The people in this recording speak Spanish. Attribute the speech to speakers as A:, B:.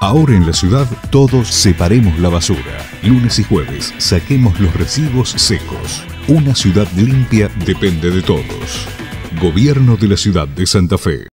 A: Ahora en la ciudad, todos separemos la basura. Lunes y jueves, saquemos los residuos secos. Una ciudad limpia depende de todos. Gobierno de la Ciudad de Santa Fe.